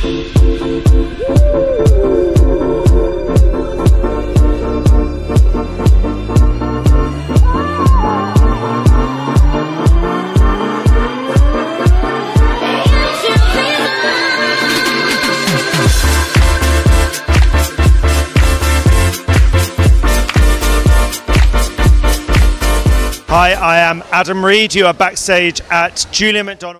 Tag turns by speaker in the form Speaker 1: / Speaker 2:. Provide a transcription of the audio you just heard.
Speaker 1: Hi, I am Adam Reed. You are backstage at Julien McDonald.